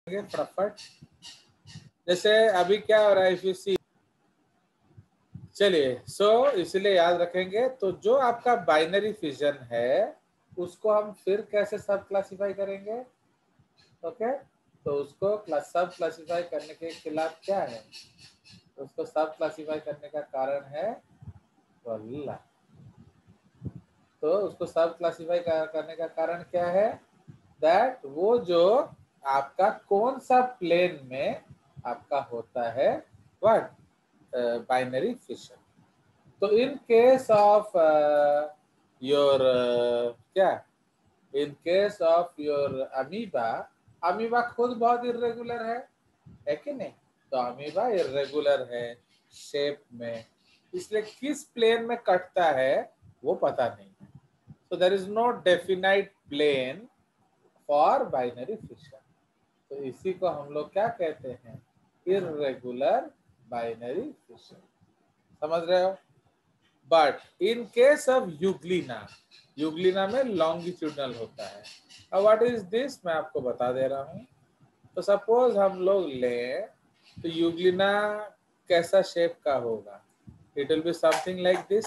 फटाफट। जैसे अभी क्या हो रहा है, इफ यू सी, चलिए इसलिए याद रखेंगे। तो जो आपका बाइनरी फिजन है उसको हम फिर कैसे सब क्लासिफाई करेंगे? ओके, तो उसको सब क्लासिफाई करने के खिलाफ क्या है, उसको सब क्लासिफाई करने का कारण है वल्ला। तो उसको सब क्लासिफाई करने का कारण क्या है? दैट वो जो आपका कौन सा प्लेन में आपका होता है, व्हाट, बाइनरी फिशन। तो इन केस ऑफ योर क्या, in case of your amoeba, amoeba खुद बहुत इरेगुलर है कि नहीं? तो अमीबा इरेगुलर है शेप में, इसलिए किस प्लेन में कटता है वो पता नहीं है। So there is no definite plane for binary fission. तो इसी को हम लोग क्या कहते हैं? irregular binary fission। समझ रहे हो? But in case of euglena, euglena में लॉन्गिट्यूडनल होता है। अब व्हाट इज दिस, मैं आपको बता दे रहा हूँ। तो सपोज हम लोग लें तो यूग्लिना कैसा शेप का होगा? It will be something like this,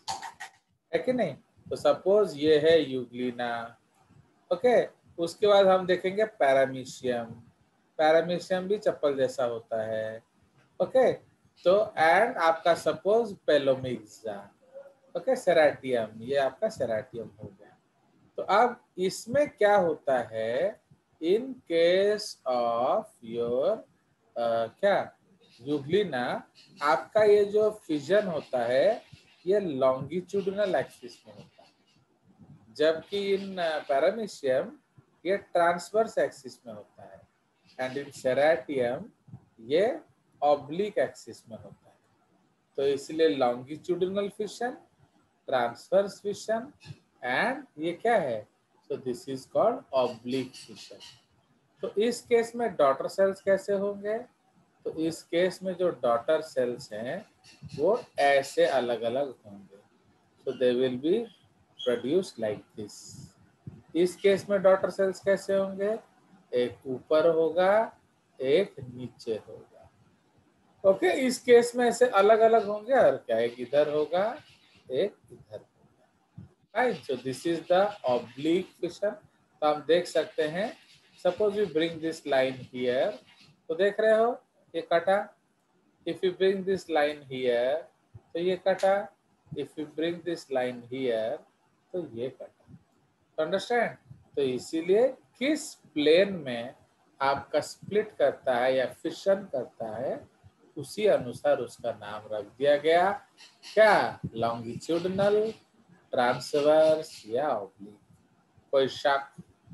है कि नहीं? तो सपोज ये है यूग्लिना, ओके। उसके बाद हम देखेंगे पैरामीशियम, पैरामीशियम भी चप्पल जैसा होता है, ओके। तो एंड आपका सपोज पेलोमिक्सा, ओके, सेराटियम, ये आपका सेराटियम हो गया। तो अब इसमें क्या होता है, इन केस ऑफ योर क्या यूग्लिना, आपका ये जो फिजन होता है ये लॉन्गिट्यूडिनल एक्सिस में होता है, जबकि इन पैरामीशियम ये ट्रांसवर्स एक्सिस में होता है, एंड इन सेराटियम ये ऑब्लिक एक्सिस में होता है। तो इसलिए longitudinal fission, transverse fission, and ये क्या है? So this is called oblique fission. तो इस केस में डॉटर सेल्स कैसे होंगे? तो इस केस में जो डॉटर सेल्स हैं वो ऐसे अलग अलग होंगे। So they will be produce like this. इस केस में डॉटर सेल्स कैसे होंगे? एक ऊपर होगा, एक नीचे होगा, ओके। इस केस में ऐसे अलग अलग होंगे, और क्या, एक इधर होगा, एक इधर होगा, right. So this is the oblique fission. तो हम देख सकते हैं, suppose we bring this line here, तो देख रहे हो ये कटा। If you bring this line here तो ये कटा, if you bring this line here तो ये कटा। अंडरस्टैंड? तो इसीलिए किस प्लेन में आपका स्प्लिट करता है या फिशन करता है, उसी अनुसार उसका नाम रख दिया गया, क्या, लॉन्गिट्यूडनल, ट्रांसवर्स या ऑब्लिक। कोई शक?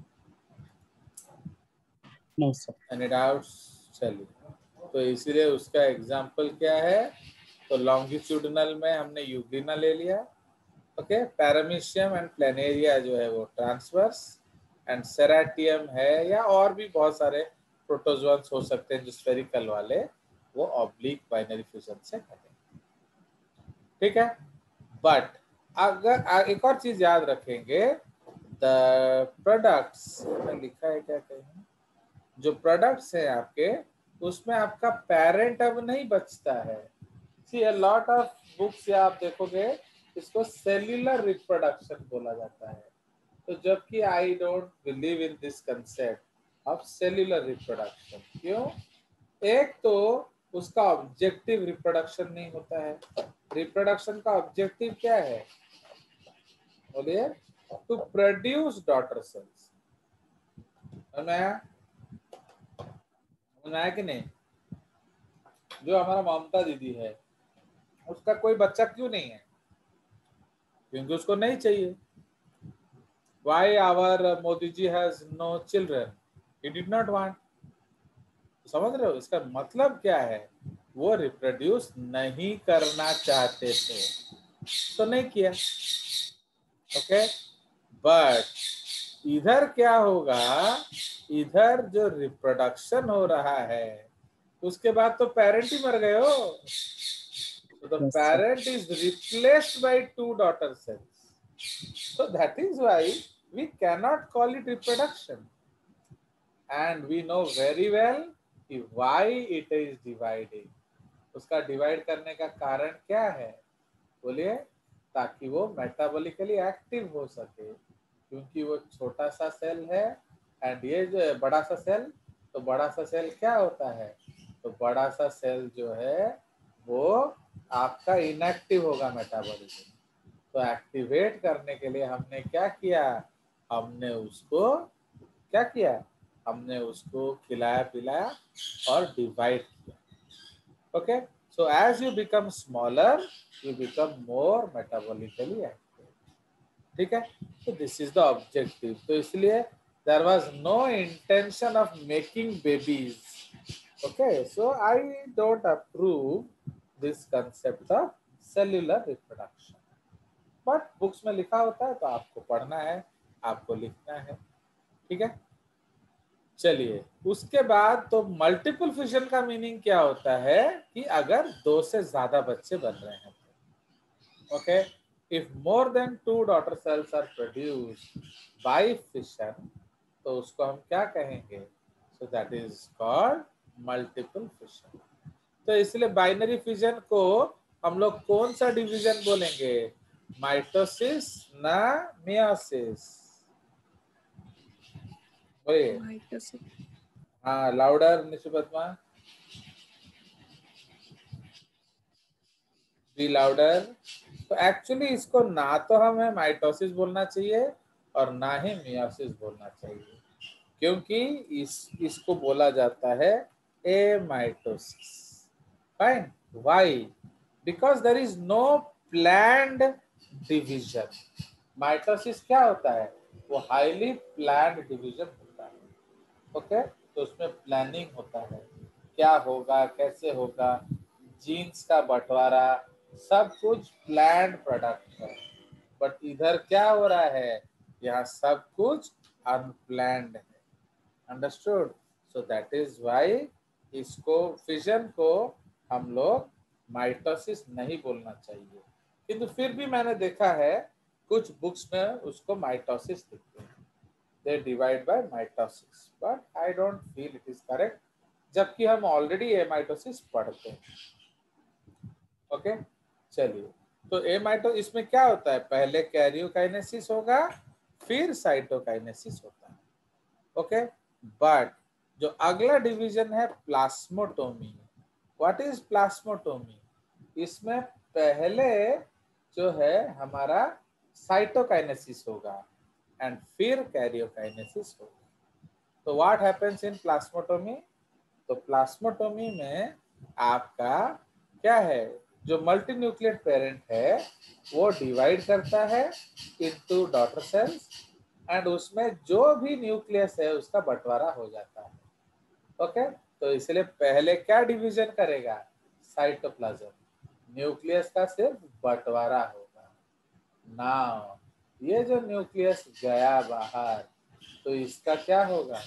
No sir. Any doubts? चलिए, तो इसीलिए उसका एग्जाम्पल क्या है? तो लॉन्गिट्यूडनल में हमने यूग्लिना ले लिया, ओके। पैरामीशियम एंड प्लेनेरिया जो है वो ट्रांसवर्स, एंड सेराटियम है, या और भी बहुत सारे प्रोटोजोन्स हो सकते हैं जो स्फेरिकल वाले, वो ऑब्लिक बाइनरी फ्यूजन से कटेंगे, ठीक है। बट अगर एक और चीज याद रखेंगे, द प्रोडक्ट्स में लिखा है क्या कहीं, जो प्रोडक्ट्स हैं आपके, उसमें आपका पेरेंट अब नहीं बचता है। See a lot of books या आप देखोगे इसको सेल्यूलर रिप्रोडक्शन बोला जाता है। तो जबकि I don't believe in this concept of cellular reproduction. क्यों? एक तो उसका ऑब्जेक्टिव रिप्रोडक्शन नहीं होता है। रिप्रोडक्शन का ऑब्जेक्टिव क्या है? बोलिए। To produce daughter cells. बनाया कि नहीं? जो हमारा ममता दीदी है उसका कोई बच्चा क्यों नहीं है? क्योंकि उसको नहीं चाहिए। Why our Modi ji has no children? He did not want. समझ रहे हो इसका मतलब क्या है? वो रिप्रोड्यूस नहीं करना चाहते थे तो नहीं किया, ओके। बट इधर क्या होगा, इधर जो रिप्रोडक्शन हो रहा है उसके बाद तो पेरेंट ही मर गए हो। So the parent is replaced by two daughter cells. So that is why we cannot call it reproduction. And we know very well कि व्हाई इट इज डिवाइडिंग। उसका डिवाइड करने का कारण क्या है बोलिए, ताकि वो मेटाबॉलिकली एक्टिव हो सके, क्योंकि वो छोटा सा सेल है एंड ये जो बड़ा सा सेल, तो बड़ा सा सेल क्या होता है, तो बड़ा सा सेल जो है वो आपका इनएक्टिव होगा मेटाबॉलिज्म। तो एक्टिवेट करने के लिए हमने क्या किया, हमने उसको क्या किया, हमने उसको खिलाया पिलाया और डिवाइड किया। Okay, so as you become smaller you become more metabolically active. ठीक है, तो दिस इज द ऑब्जेक्टिव। तो इसलिए there was no intention of making babies. Okay, so I don't approve this concept of cellular reproduction, but books में लिखा होता है तो आपको पढ़ना है, आपको लिखना है। ठीक है, चलिए उसके बाद तो मल्टीपल फिशन का मीनिंग क्या होता है कि अगर 2 से ज्यादा बच्चे बन रहे हैं। Okay, if more than 2 daughter cells are produced by fission, तो उसको हम क्या कहेंगे, so that is called multiple fission. तो इसलिए बाइनरी फिजन को हम लोग कौन सा डिवीजन बोलेंगे, माइटोसिस ना मियोसिस। हाँ, लाउडर निशुपतमा, बी लाउडर। तो एक्चुअली इसको ना तो हमें माइटोसिस बोलना चाहिए और ना ही मियोसिस बोलना चाहिए, क्योंकि इसको बोला जाता है amitosis. Fine, why, because there is no planned division. Mitosis क्या होता है, वो हाईली प्लान्ड डिवीजन होता है। ओके, तो उसमें प्लानिंग होता है, क्या होगा कैसे होगा, जीन्स का बंटवारा, सब कुछ प्लान्ड प्रोडक्ट है। बट इधर क्या हो रहा है, यहाँ सब कुछ अनप्लान्ड है। Understood, so that is why इसको फिजन को हम लोग माइटोसिस नहीं बोलना चाहिए, किंतु फिर भी मैंने देखा है कुछ बुक्स में उसको माइटोसिस लिखते हैं, they divide by mitosis, but I don't feel it is correct, जबकि हम ऑलरेडी एमाइटोसिस पढ़ते हैं। ओके, चलिए, तो एमाइटो इसमें क्या होता है, पहले कैरियोकाइनेसिस होगा फिर साइटोकाइनेसिस होता है। ओके, बट जो अगला डिवीजन है प्लास्मोटोमी, व्हाट इज प्लास्मोटोमी, इसमें पहले जो है हमारा साइटोकाइनेसिस होगा एंड फिर कैरियोकाइनेसिस होगा। तो व्हाट हैपेंस इन प्लास्मोटोमी, तो प्लास्मोटोमी में आपका क्या है, जो मल्टी न्यूक्लियर पेरेंट है वो डिवाइड करता है इनटू डॉटर सेल्स एंड उसमें जो भी न्यूक्लियस है उसका बंटवारा हो जाता है। ओके, तो इसलिए पहले क्या डिवीजन करेगा, साइटोप्लाज्म, न्यूक्लियस का सिर्फ बंटवारा होगा। नाउ ये जो न्यूक्लियस गया बाहर, तो इसका क्या होगा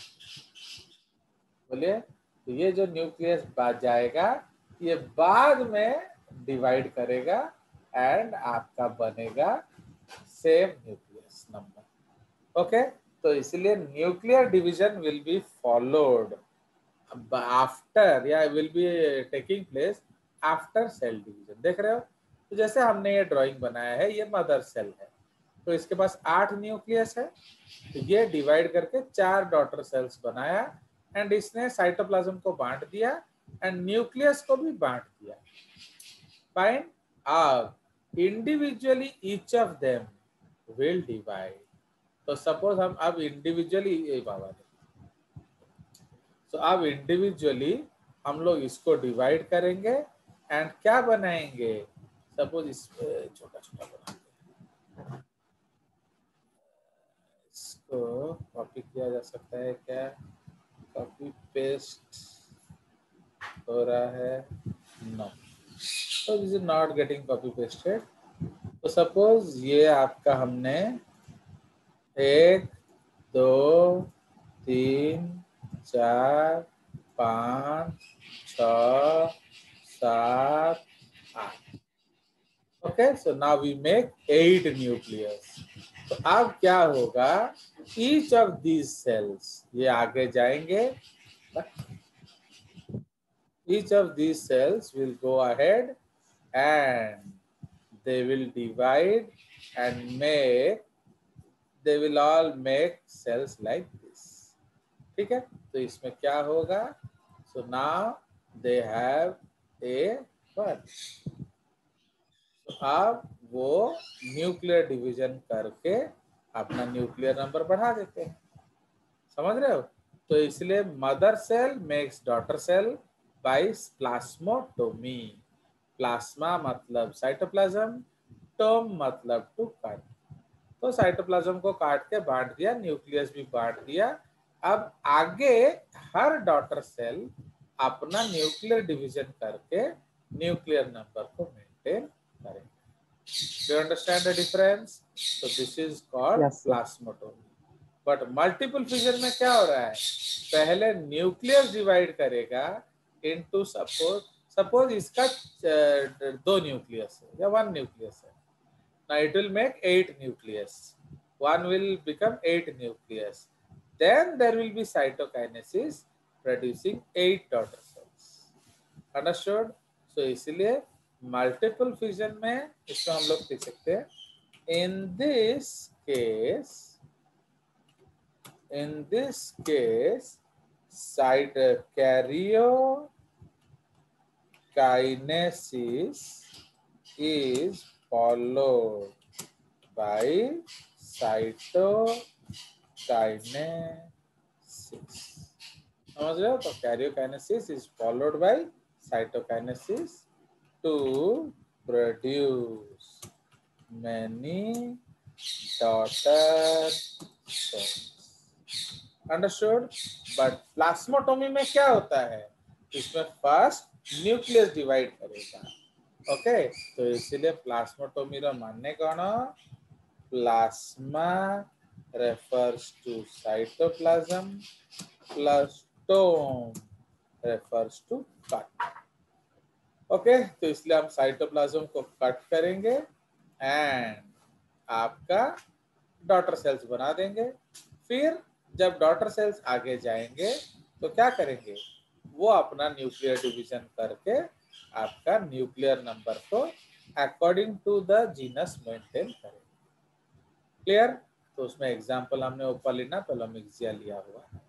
बोलिए, तो ये जो न्यूक्लियस जाएगा ये बाद में डिवाइड करेगा एंड आपका बनेगा सेम न्यूक्लियस नंबर। ओके, तो इसलिए nuclear division will be followed after या will be taking place after cell division. देख रहे हो, तो जैसे हमने ये ड्राइंग बनाया है, ये मदर सेल है, तो इसके पास 8 न्यूक्लियस है, तो ये डिवाइड करके 4 डॉटर सेल्स बनाया एंड इसने साइटोप्लाज्म को बांट दिया एंड न्यूक्लियस को भी बांट दिया। फाइन, अब individually each of them will divide. तो सपोज हम अब इंडिविजुअली तो अब इंडिविजुअली हम लोग इसको डिवाइड करेंगे एंड क्या बनाएंगे, सपोज इस छोटा छोटा बनाएंगे, इसको कॉपी किया जा सकता है क्या, कॉपी पेस्ट हो रहा है, नो, तो this is not getting copy pasted. तो सपोज ये आपका हमने 1 2 3 4 5 6 7 8। Okay, so now we make 8 nucleus. तो अब क्या होगा, ईच ऑफ दीज सेल्स, ये आगे जाएंगे, each of these cells will go ahead and they will divide and make, they will all make cells like this. ठीक है, तो इसमें क्या होगा, so now they have a bunch. तो अब वो न्यूक्लियर डिवीजन करके अपना न्यूक्लियर नंबर बढ़ा देते हैं, समझ रहे हो। तो इसलिए mother cell makes daughter cell by plasmotomy. Plasma मतलब साइटोप्लाज्म, टोम मतलब टू कट। तो साइटोप्लाज्म को काट के बांट दिया, न्यूक्लियस भी बांट दिया। अब आगे हर डॉटर सेल अपना न्यूक्लियर डिवीजन करके न्यूक्लियर नंबर को मेंटेन करेंगे। Do you understand the difference? So this is called Yes, sir. Plasmotomy. But multiple fission में क्या हो रहा है, पहले न्यूक्लियस डिवाइड करेगा इनटू, सपोज इसका दो न्यूक्लियस है या वन न्यूक्लियस है, now it will make 8 nucleus, one will become 8 nucleus, then there will be cytokinesis producing 8 daughter cells, understood। so इसलिए मल्टीपल फिजन में इसको हम लोग लिख सकते हैं, in this case karyokinesis is followed by cytokinesis, समझ रहे हो। तो karyokinesis is followed by cytokinesis to produce many daughter cells, understood. But plasmotomy में क्या होता है, इसमें फर्स्ट न्यूक्लियस डिवाइड करेगा, ओके। तो इसीलिए प्लास्मोटोमी रो मानने कौन, plasma refers to cytoplasm plus tome refers to cut, okay. तो इसलिए हम साइटोप्लाज्म को कट करेंगे एंड आपका डॉटर सेल्स बना देंगे। फिर जब डॉटर सेल्स आगे जाएंगे तो क्या करेंगे, वो अपना न्यूक्लियर डिवीजन करके आपका न्यूक्लियर नंबर को according to the genus maintain करेंगे, क्लियर। तो उसमें एग्जांपल हमने ऊपर लेना पेलोमिक्सिया लिया हुआ है।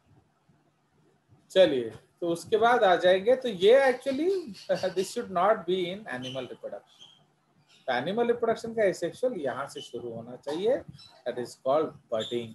चलिए, तो उसके बाद आ जाएंगे, तो ये actually this should not be in animal reproduction. Animal reproduction का एसेक्सुअल यहाँ से शुरू होना चाहिए, दैट इज कॉल्ड बडिंग।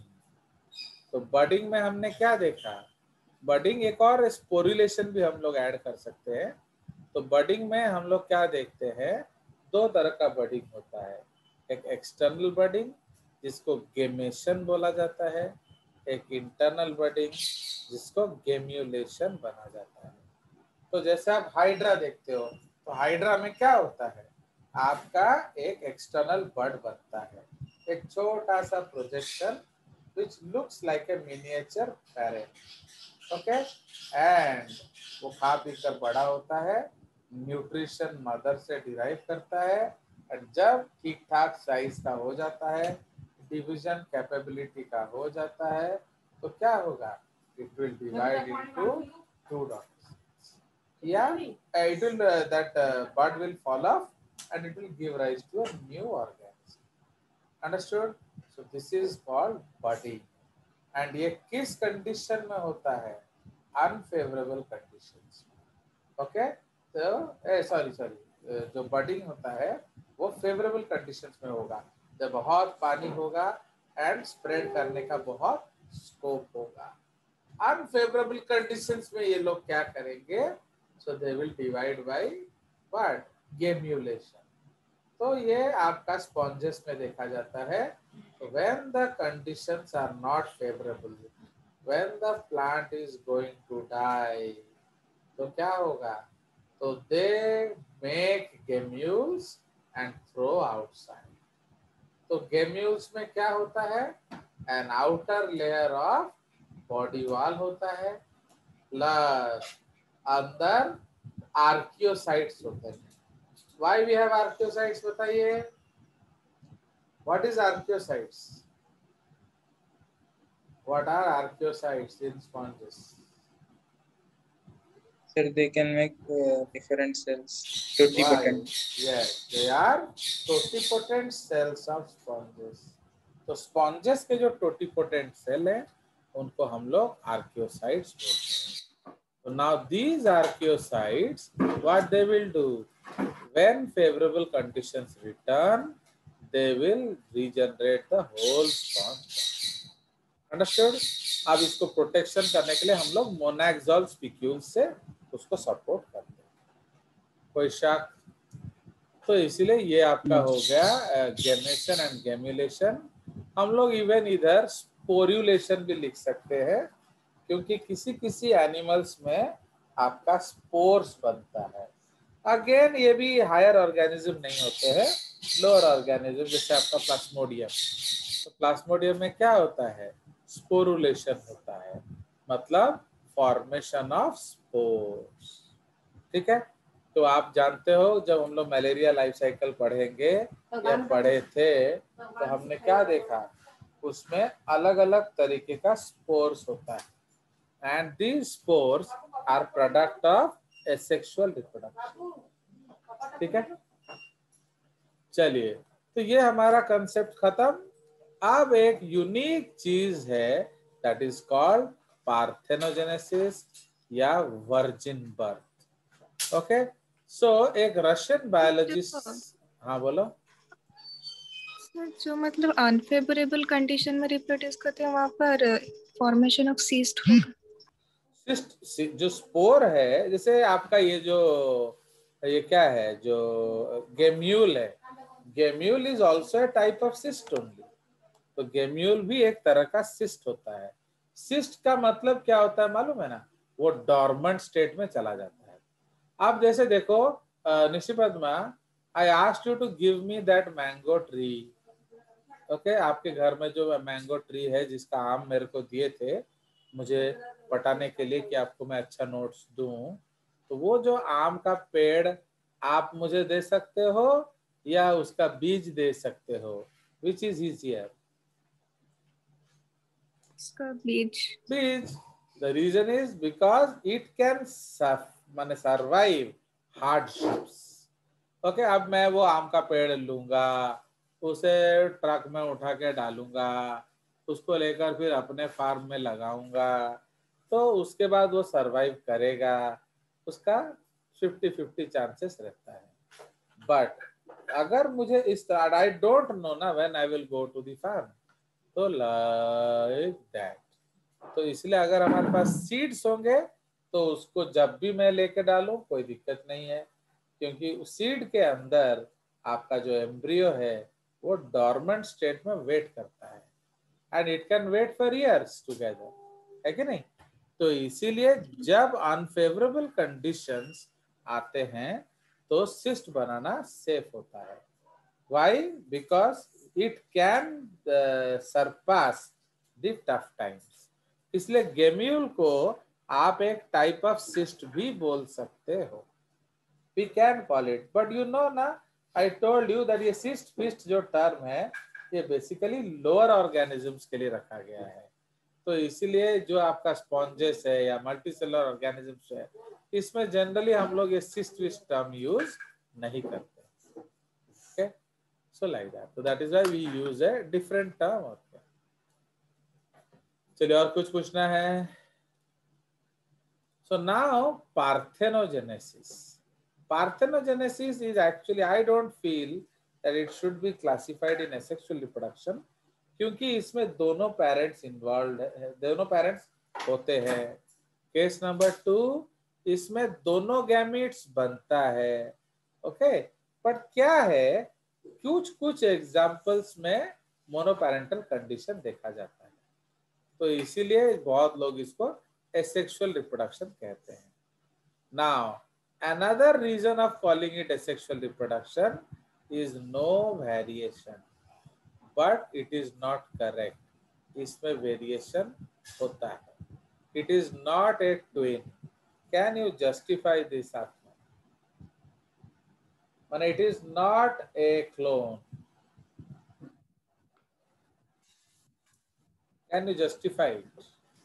तो बडिंग में हमने क्या देखा, बडिंग एक और स्पोरुलेशन भी हम लोग ऐड कर सकते हैं। तो बडिंग में हम लोग क्या देखते हैं, दो तरह का बडिंग होता है, एक एक्सटर्नल बडिंग जिसको गेमेशन बोला जाता है, एक इंटरनल बडिंग जिसको गेम्यूलेशन बना जाता है। तो जैसे आप हाइड्रा देखते हो, तो हाइड्रा में क्या होता है, आपका एक एक्सटर्नल बड बनता है, एक छोटा सा projection which looks like a miniature parrot, okay, and वो खा पी कर बड़ा होता है, न्यूट्रिशन मदर से डिराइव करता है, और जब ठीक ठाक साइज का हो जाता है, डिवीजन कैपेबिलिटी का हो जाता है, तो क्या होगा, it will divide into two dots, या it will that bud will fall off and it will give rise to a new organism, understood। so this is called budding, and ये किस कंडीशन में होता है, अनफेवरेबल कंडीशंस, ओके। तो sorry जो budding होता है वो फेवरेबल कंडीशंस में होगा, जब बहुत पानी होगा एंड स्प्रेड करने का बहुत स्कोप होगा। अनफेवरेबल कंडीशंस में ये लोग क्या करेंगे, so they will divide by what, gemmulation. तो ये आपका स्पॉन्जेस में देखा जाता है। when the conditions are not favorable, when the plant is going to die, तो क्या होगा, तो they make gemmules and throw outside। तो gemmules में क्या होता है, an outer layer of body wall होता है, प्लस अंदर आर्कियोसाइट्स होते हैं। Why we have archaeocytes, बताइए, what is archaeocytes? What are archaeocytes in sponges? Sir, they can make different cells. Why? Totipotent. Yes, they are totipotent cells of sponges. तो sponges के जो totipotent cell हैं उनको हम लोग आर्कियोसाइट्स बोलते हैं. So now these archaeocytes, what they will do? When favorable conditions return, they will regenerate the whole sponge. Understood? अब इसको प्रोटेक्शन करने के लिए हम लोग मोनैक्सॉल स्पिक्यूल से उसको सपोर्ट करते हैं. कोई शक? तो इसीलिए ये आपका हो गया गेमेशन एंड गेम्युलेशन. हम लोग इवन इधर स्पोर्युलेशन भी लिख सकते हैं क्योंकि किसी किसी एनिमल्स में आपका स्पोर्स बनता है. अगेन ये भी हायर ऑर्गेनिज्म नहीं होते हैं, लोअर ऑर्गेनिज्म जैसे आपका प्लाज्मोडियम. तो प्लाज्मोडियम में क्या होता है? स्पोरुलेशन होता है, मतलब फॉर्मेशन ऑफ स्पोर्स. ठीक है. तो आप जानते हो जब हम लोग मलेरिया लाइफ साइकिल पढ़ेंगे या पढ़े थे तो हमने क्या देखा? उसमें अलग अलग तरीके का स्पोर्स होता है and these spores are product of asexual reproduction. ठीक है. चलिए, तो ये हमारा कंसेप्ट खत्म. अब एक यूनिक चीज है दैट इज कॉल्ड पार्थेनोजेनेसिस या वर्जिन बर्थ. ओके. सो एक रशियन बायोलॉजिस्ट. हाँ बोलो. जो मतलब अनफेवरेबल कंडीशन में रिप्रोड्यूस करते हैं वहां पर फॉर्मेशन ऑफ सिस्ट होगा. सिस्ट जो स्पोर है, जैसे आपका ये क्या है जो गेम्यूल है, gemmule is also a type of cyst only. तो गेम्यूल भी एक तरह का सिस्ट होता है. सिस्ट का मतलब क्या होता है मालूम है ना? वो डॉर्मेंट स्टेट में चला जाता है. आप जैसे देखो Nishipadma, I asked you to give me that mango tree. Okay. आपके घर में जो मैंगो ट्री है जिसका आम मेरे को दिए थे मुझे बताने के लिए कि आपको मैं अच्छा नोट्स दूं, तो वो जो आम का पेड़ आप मुझे दे सकते हो या उसका बीज दे सकते हो? Which is easier? इसका बीज. बीज. The reason is because it can माने सर्वाइव हार्डशिप्स. ओके. अब मैं वो आम का पेड़ लूंगा, उसे ट्रक में उठा के डालूंगा, उसको लेकर फिर अपने फार्म में लगाऊंगा, तो उसके बाद वो सरवाइव करेगा. उसका 50-50 चांसेस रहता है. बट अगर मुझे इस आई डोंट नो ना when I will go to the farm, तो लाइक दैट. तो इसलिए अगर हमारे पास सीड्स होंगे तो उसको जब भी मैं लेके डालूं कोई दिक्कत नहीं है, क्योंकि उस सीड के अंदर आपका जो एम्ब्रियो है वो डॉर्मेंट स्टेट में वेट करता है and it can wait for years together. है कि नहीं? तो इसीलिए जब अनफेवरेबल कंडीशंस आते हैं तो सिस्ट बनाना सेफ होता है. Why? Because it can surpass the tough times. इसलिए गेम्यूल को आप एक टाइप ऑफ सिस्ट भी बोल सकते हो. We can call it, but you know ना, आई टोल्ड यू दैट ये सिस्ट फिस्ट जो टर्म है ये बेसिकली लोअर ऑर्गेनिजम्स के लिए रखा गया है. तो इसीलिए जो आपका स्पॉन्जेस है या मल्टीसेलुलर ऑर्गेनिजम्स है इसमें जनरली हम लोग ये सिस्ट विस्ट टर्म यूज नहीं करते. ओके. So like that. तो that is why we use a different term. Okay. चलिए और कुछ पूछना है? So now parthenogenesis. Parthenogenesis is actually, I don't feel that it should be classified in asexual reproduction, क्योंकि इसमें दोनों पेरेंट्स इन्वॉल्व है, दोनों पेरेंट्स होते हैं. केस नंबर 2, इसमें दोनों गैमीट्स बनता है. ओके. बट क्या है, कुछ कुछ एग्जांपल्स में मोनोपेरेंटल कंडीशन देखा जाता है, तो इसीलिए बहुत लोग इसको asexual reproduction कहते हैं. Now, another reason of calling it asexual reproduction is no variation, but it is not correct. इसमें variation होता है. It is not a twin. Can you justify this, Atma? But it is not a clone. Can you justify it?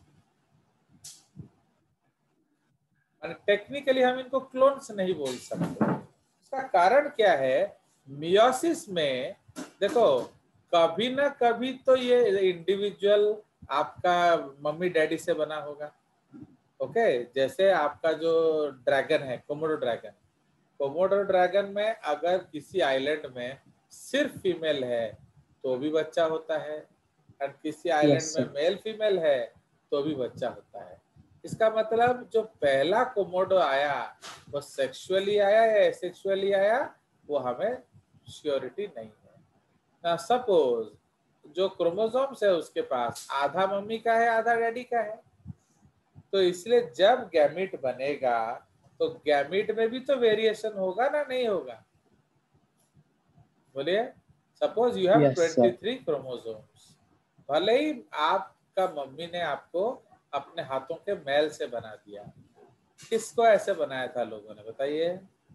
Technically हम इनको clones नहीं बोल सकते। इसका कारण क्या है? मियोसिस में देखो, कभी ना कभी तो ये इंडिविजुअल आपका मम्मी डैडी से बना होगा। ओके, जैसे आपका जो ड्रैगन है, कोमोडो ड्रैगन, कोमोडो ड्रैगन में अगर किसी आइलैंड में सिर्फ फीमेल है तो भी बच्चा होता है, और किसी आइलैंड में मेल फीमेल है तो भी बच्चा होता है। इसका मतलब जो पहला कोमोडो आया वो सेक्सुअली आया या एसेक्सुअली आया, वो हमें श्योरिटी नहीं है ना। सपोज जो क्रोमोसोम्स है उसके पास आधा मम्मी का है आधा डैडी का है, तो इसलिए जब गैमीट बनेगा तो गैमीट में भी तो वेरिएशन होगा ना, नहीं होगा? बोलिए, सपोज यू हैव 23 क्रोमोसोम्स, भले ही आपका मम्मी ने आपको अपने हाथों के मैल से बना दिया, किसको ऐसे बनाया था लोगों ने, बताइए?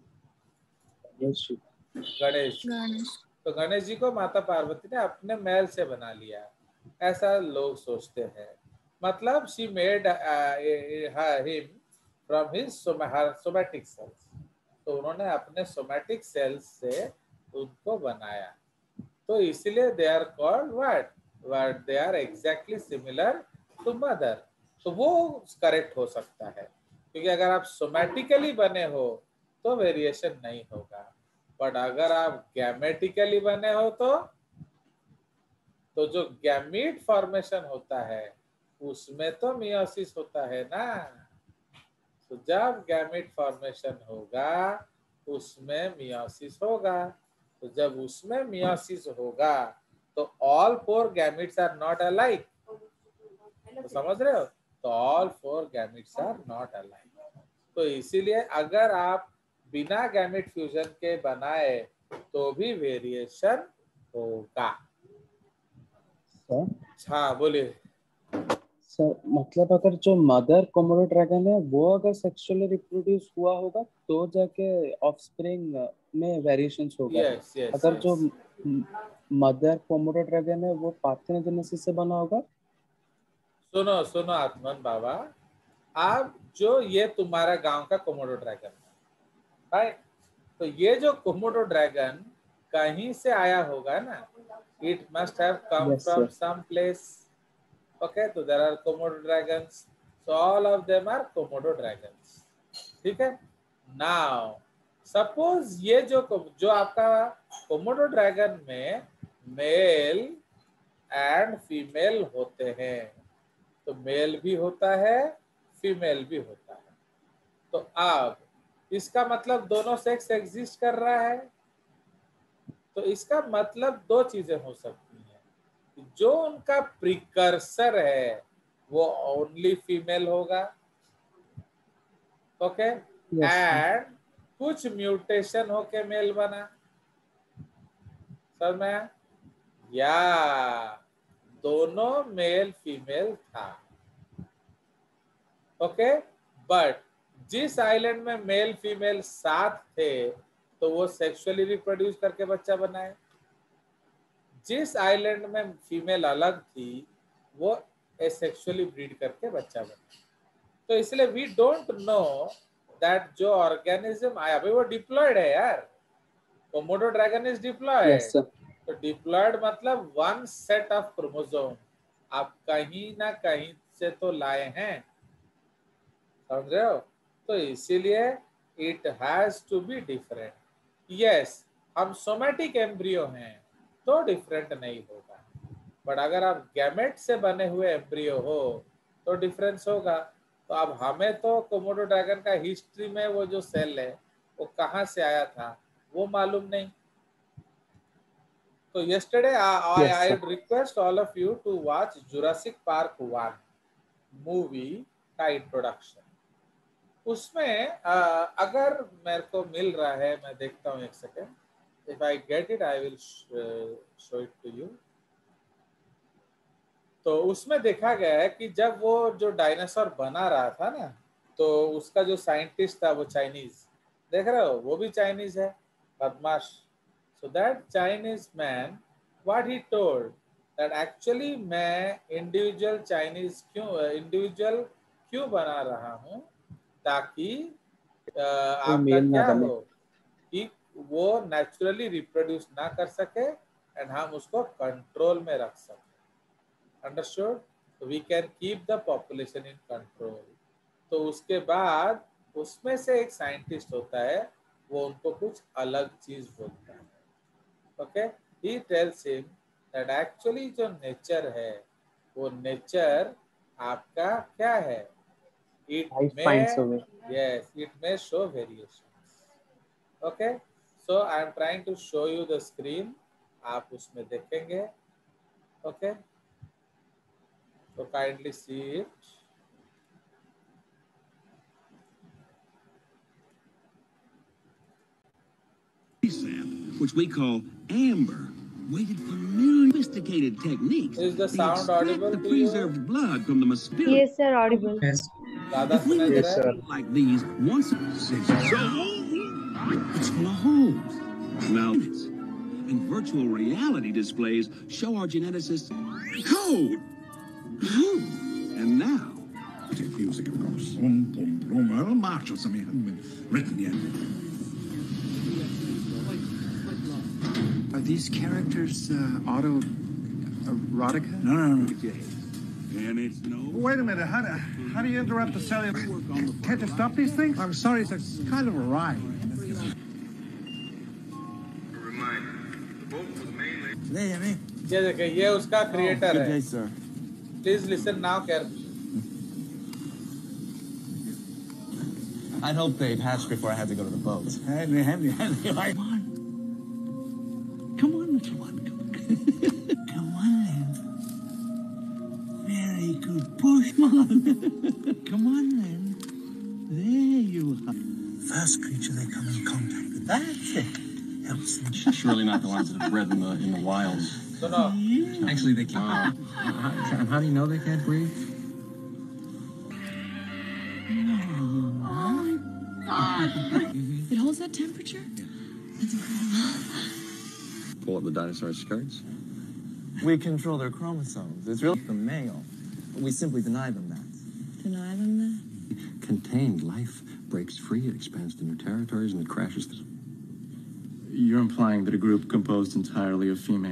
गणेश। तो गणेश जी को माता पार्वती ने अपने मैल से बना लिया, ऐसा लोग सोचते हैं। मतलब she made him from his somatic cells, तो उन्होंने अपने सोमैटिक सेल्स से उनको बनाया, तो इसलिए they are called what they are exactly similar to mother. तो वो करेक्ट हो सकता है, क्योंकि अगर आप सोमैटिकली बने हो तो वेरिएशन नहीं होगा, बट अगर आप गैमेटिकली बने हो तो जो गैमीट फॉर्मेशन होता है उसमें तो मियोसिस होता है ना। तो जब गैमीट फॉर्मेशन होगा उसमें मियोसिस होगा, तो जब उसमें मियोसिस होगा तो all 4 gametes are not alike. तो समझ रहे हो? तो all 4 gametes are not alike. तो इसीलिए अगर आप बिना गैमीट फ्यूजन के बनाए तो भी वेरिएशन होगा। हाँ बोलिए सर। मतलब अगर जो मदर कोमोडो ड्रैगन है वो अगर सेक्सुअली रिप्रोड्यूस हुआ होगा तो जाके ऑफस्प्रिंग में वेरिएशंस होगा। यस यस अगर यस। जो मदर कोमोडो ड्रैगन है वो पार्थेनोजेनेसिस से बना होगा। सुनो सुनो आत्मन बाबा, आप जो ये तुम्हारा गांव का कोमोडो ड्रैगन है राइट, तो ये जो कोमोडो ड्रैगन कहीं से आया होगा ना, it must have come from some place. Okay, तो there are Komodo dragons, so all of them are Komodo dragons. ठीक है, नाउ सपोज ये जो आपका कोमोडो ड्रैगन में मेल एंड फीमेल होते हैं, तो मेल भी होता है फीमेल भी होता है, तो अब इसका मतलब दोनों सेक्स एग्जिस्ट कर रहा है। तो इसका मतलब दो चीजें हो सकती हैं, जो उनका प्रिकर्सर है वो ओनली फीमेल होगा, ओके, एंड कुछ म्यूटेशन होके मेल बना, समझ में? या दोनों मेल फीमेल था, ओके, बट जिस आइलैंड में मेल फीमेल साथ थे तो वो सेक्सुअली रिप्रोड्यूस करके बच्चा बनाए, जिस आइलैंड में फीमेल अलग थी वो एसेक्सुअली ब्रीड करके बच्चा बनाए। तो इसलिए वी डोंट नो दैट जो ऑर्गेनिज्म आया, भाई वो डिप्लॉयड है यार, कोमोडो ड्रैगन इज डिप्लॉयड। तो डिप्लॉयड मतलब वन सेट ऑफ क्रोमोसोम आप कहीं ना कहीं से तो लाए हैं, समझ रहे हो? तो इसीलिए it has to be different. Yes, हम सोमैटिक एम्ब्रियो हैं तो डिफरेंट नहीं होगा, बट अगर आप गैमेट से बने हुए एम्ब्रियो हो तो डिफरेंस होगा। तो अब हमें तो कोमोडो ड्रैगन का हिस्ट्री में वो जो सेल है वो कहाँ से आया था वो मालूम नहीं। तो yesterday I would request all of you to watch Jurassic Park 1 movie का इंट्रोडक्शन। उसमें अगर मेरे को मिल रहा है, मैं देखता हूँ एक second, if I get it I will show it to you. तो उसमें देखा गया है कि जब वो जो डायनासोर बना रहा था ना, तो उसका जो साइंटिस्ट था वो चाइनीज, देख रहे हो वो भी चाइनीज है, बदमाश। So that Chinese man what he told that actually मैं इंडिविजुअल क्यों बना रहा हूँ, ताकि आपका मेल ना क्या बने। हो कि वो नेचुरली रिप्रोड्यूस ना कर सके एंड हम उसको कंट्रोल में रख सके। Understood? We can keep the population in control. तो उसके बाद उसमें से एक साइंटिस्ट होता है, वो उनको कुछ अलग चीज बोलता है। Okay, he tells him that actually जो नेचर है, वो नेचर आपका क्या है, it I find so way. yes, it may show variations. Okay, so I am trying to show you the screen, आप उसमें देखेंगे। okay, so kindly see it. Which we call amber, waited for millions of sophisticated techniques. Is the They sound extract audible the to you? preserved blood from the mosquito. Yes, sir, audible. Yes. ज़्यादा If we सुनाई दे look रहा है? at like these once it's full of holes. Now and virtual reality displays show our geneticists code. And now Music, of course. Earl March or something hadn't been written yet. Are these characters autoerotica? No. and it's no. Wait a minute. How do you interrupt the cellular? Can't you stop these things? I'm sorry. It's kind of a ride. ये देखिए, ये उसका creator है। sir. Please listen now carefully. I'd hoped they'd hatch before I had to go to the boat. Henry. Come on. Come on, little one. Come on. Very good push. Come on. Come on, then. There you are. First creature they come in contact with. That's it. Helps them. Surely not the ones that are bred in the wild. सुनो, Actually, they can't. How do you know they can't breathe? It holds that temperature? That's incredible. Pull up the dinosaur's skirts. We control their chromosomes. It's really the male. We simply deny them that. Deny them that? Contained life breaks free, it expands to new territories, and it crashes. You're implying that a group composed entirely of female.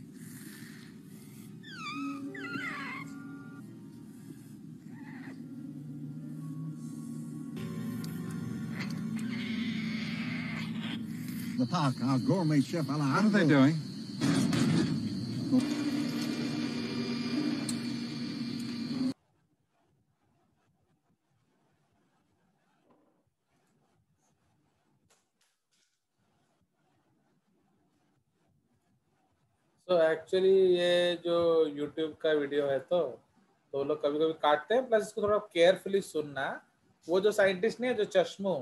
The park, our gourmet chef Alejandro. What are they doing? तो actually ये जो YouTube का video है, तो लोग कभी कभी काटते हैं, प्लस इसको थोड़ा केयरफुली सुनना। वो जो साइंटिस्ट नहीं है, जो चश्मो,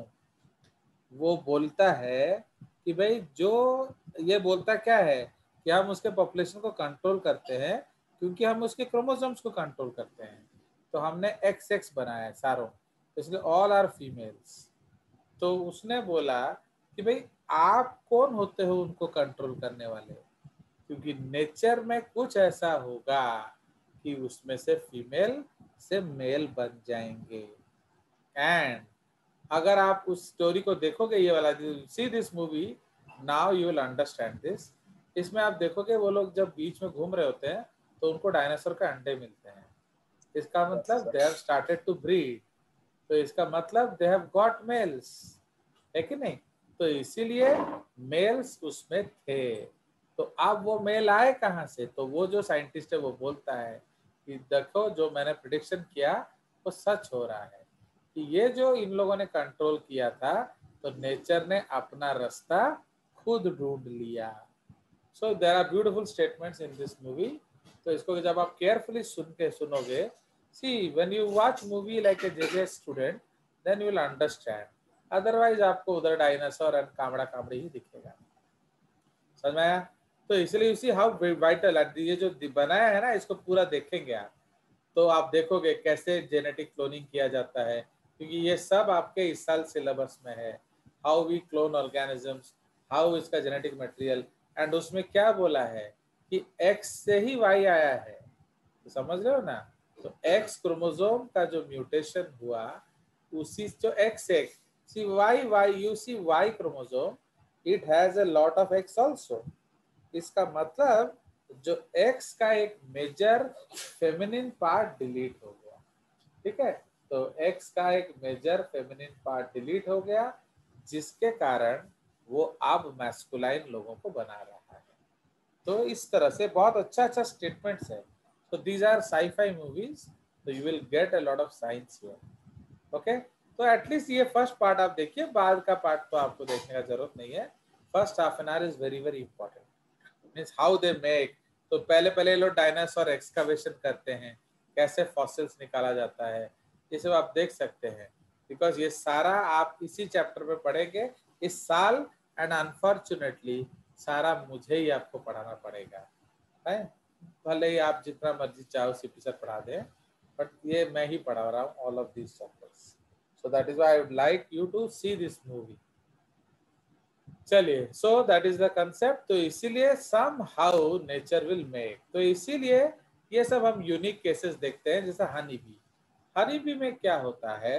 वो बोलता है कि भाई जो ये बोलता क्या है कि हम उसके पॉपुलेशन को कंट्रोल करते हैं क्योंकि हम उसके क्रोमोसोम्स को कंट्रोल करते हैं। तो हमने XX बनाया है सारों, इसलिए ऑल आर फीमेल्स। तो उसने बोला कि भाई आप कौन होते हो उनको कंट्रोल करने वाले, क्योंकि नेचर में कुछ ऐसा होगा कि उसमें से फीमेल से मेल बन जाएंगे। एंड अगर आप उस स्टोरी को देखोगे, ये वाला, see this movie now you will understand this. इसमें आप देखोगे वो लोग जब बीच में घूम रहे होते हैं तो उनको डायनासोर का अंडे मिलते हैं। इसका मतलब they have started to breed, तो इसका मतलब दे हैव गॉट मेल्स, है कि नहीं? तो इसीलिए मेल्स उसमें थे। तो अब वो मेल आए कहाँ से? तो वो जो साइंटिस्ट है वो बोलता है कि देखो जो मैंने प्रिडिक्शन किया वो सच हो रहा है कि ये जो इन लोगों ने कंट्रोल किया था, तो नेचर ने अपना रास्ता खुद ढूंढ लिया। So there are beautiful statements in this movie. तो इसको जब आप केयरफुली सुनोगे, see when you watch movie like a जेजे student, then you will understand. Otherwise आपको उधर डायनासोर एंड कामड़ा कामड़ी ही दिखेगा। समझ में आया? तो इसलिए सी हाउ वाइटल, ये जो बनाया है ना, इसको पूरा देखेंगे आप तो आप देखोगे कैसे जेनेटिक क्लोनिंग किया जाता है, क्योंकि ये सब आपके इस साल सिलेबस में है। How we clone organisms, how इसका जेनेटिक मटेरियल, एंड उसमें क्या बोला है कि X से ही Y आया है, तो समझ रहे हो ना। तो X क्रोमोसोम का जो म्यूटेशन हुआ उसी जो XX, see Y you see Y chromosome it has a lot of X also। इसका मतलब जो X का एक मेजर फेमिनिन पार्ट डिलीट हो गया, ठीक है। तो X का एक मेजर फेमिनिन पार्ट डिलीट हो गया, जिसके कारण वो अब मैस्कुलाइन लोगों को बना रहा है। तो इस तरह से बहुत अच्छा स्टेटमेंट्स है। तो दीज आर साई-फाई मूवीज, तो you will get a lot of science here. Okay, तो एटलीस्ट ये फर्स्ट पार्ट आप देखिए, बाद का पार्ट तो आपको देखने का जरूरत नहीं है। First half an hour is very very important, means how they make. तो पहले लोग डायनासोर एक्सकवेशन करते हैं, कैसे फॉसिल्स निकाला जाता है, ये सब आप देख सकते हैं, बिकॉज ये सारा आप इसी चैप्टर में पढ़ेंगे इस साल। एंड अनफॉर्चुनेटली सारा मुझे ही आपको पढ़ाना पड़ेगा, है। भले ही आप जितना मर्जी चाहो सीपी सर पढ़ा दें, बट ये मैं ही पढ़ा रहा हूँ all of these chapters. So that is why I would like you to see this movie. चलिए, so that is the concept. तो इसीलिए somehow nature will make, तो इसीलिए ये सब हम यूनिक केसेस देखते हैं। जैसे हनी बी, हनी बी में क्या होता है,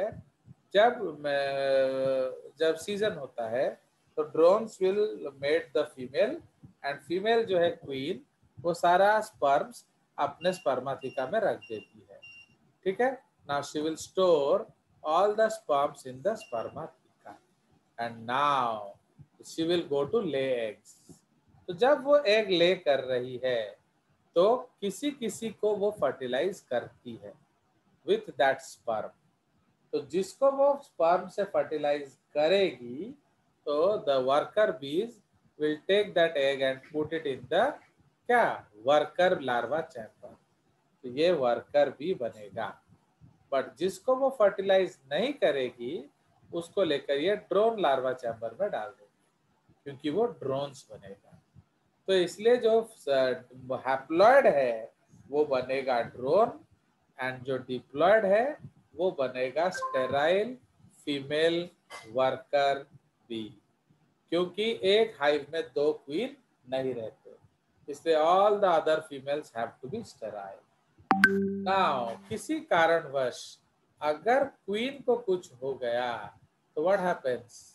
जब सीजन होता है तो drones will mate the female, and female जो है क्वीन, वो सारा स्पर्म्स अपने स्पर्माथिका में रख देती है, ठीक है। Now she will store all the sperms in the spermatheca, and now she will go to lay eggs. तो जब वो एग ले कर रही है तो किसी किसी को वो फर्टिलाइज करती है विथ दैट स्पर्म। तो जिसको वो स्पर्म से फर्टिलाइज करेगी, तो the worker bees will take that egg and put it in the क्या वर्कर लार्वा चैम्बर। तो ये वर्कर बी बनेगा। बट जिसको वो फर्टिलाइज नहीं करेगी उसको लेकर ये ड्रोन लार्वा चैम्बर में डाल देगी, क्योंकि वो ड्रोन्स बनेगा। तो इसलिए जो हैप्लॉयड है वो बनेगा ड्रोन, एंड जो डिप्लॉयड है वो बनेगा स्टेराइल फीमेल वर्कर बी, क्योंकि एक हाइव में 2 क्वीन नहीं रहते, इसलिए all the other females have to be sterile. Now किसी कारणवश अगर क्वीन को कुछ हो गया तो व्हाट हैपेंस,